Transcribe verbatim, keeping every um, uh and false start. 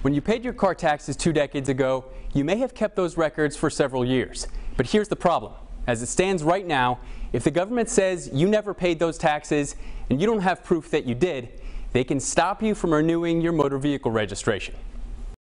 When you paid your car taxes two decades ago, you may have kept those records for several years. But here's the problem. As it stands right now, if the government says you never paid those taxes and you don't have proof that you did, they can stop you from renewing your motor vehicle registration.